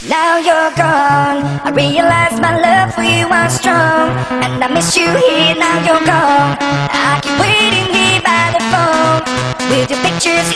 Now you're gone, I realize my love for you was strong, and I miss you here, now you're gone. I keep waiting here by the phone, with your pictures